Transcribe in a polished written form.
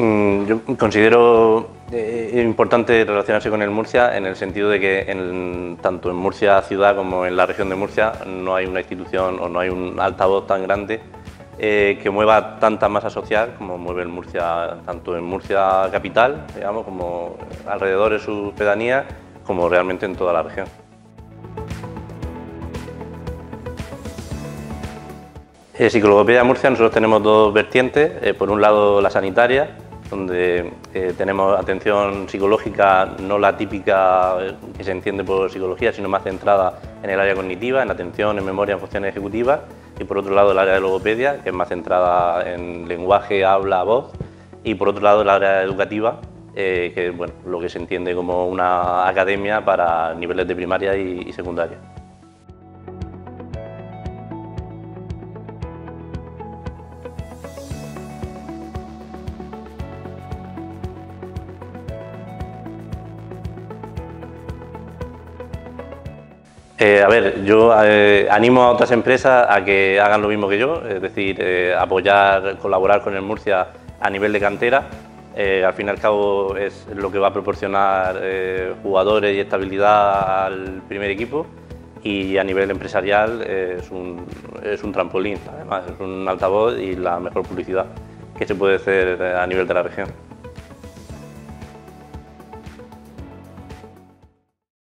Yo considero importante relacionarse con el Murcia en el sentido de que tanto en Murcia ciudad como en la región de Murcia no hay una institución o no hay un altavoz tan grande que mueva tanta masa social como mueve el Murcia, tanto en Murcia capital, digamos, como alrededor de sus pedanías, como realmente en toda la región. Psicología Murcia, nosotros tenemos dos vertientes, por un lado la sanitaria, donde tenemos atención psicológica, no la típica que se entiende por psicología, sino más centrada en el área cognitiva, en atención, en memoria, en funciones ejecutivas, y por otro lado el área de logopedia, que es más centrada en lenguaje, habla, voz, y por otro lado el área educativa, que es bueno, lo que se entiende como una academia para niveles de primaria y secundaria. Yo animo a otras empresas a que hagan lo mismo que yo, es decir, apoyar, colaborar con el Murcia a nivel de cantera. Al fin y al cabo es lo que va a proporcionar jugadores y estabilidad al primer equipo, y a nivel empresarial es un trampolín, además es un altavoz y la mejor publicidad que se puede hacer a nivel de la región.